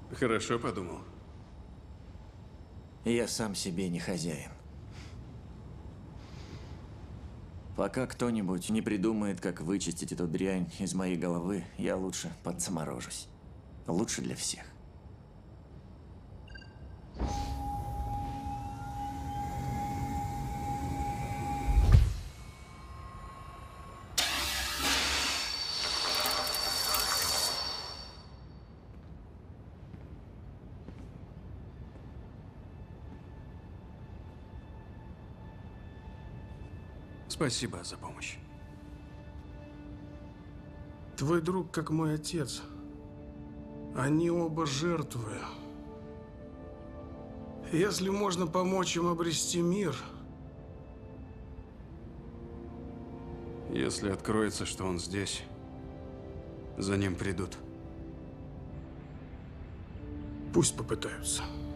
Хорошо подумал. Я сам себе не хозяин. Пока кто-нибудь не придумает, как вычистить эту дрянь из моей головы, я лучше подзаморожусь. Лучше для всех. Спасибо за помощь. Твой друг как мой отец. Они оба жертвы. Если можно помочь им обрести мир... Если откроется, что он здесь, за ним придут. Пусть попытаются.